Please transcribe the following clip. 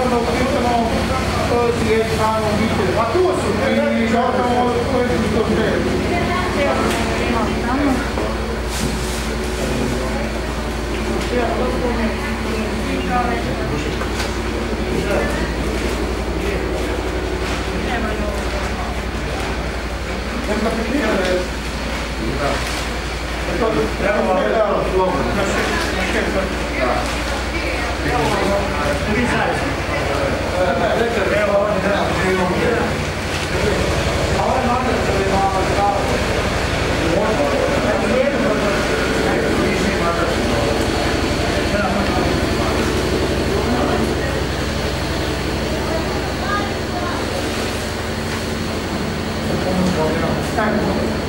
da upisano članu obitelji. A tu su, i zapravo koji su to želi. Neka pitanja je. Evo vam je dao slovo. Na šest. Vi zajedno. Evo vam je dao. A ovaj makar se li malo stao. Thank you.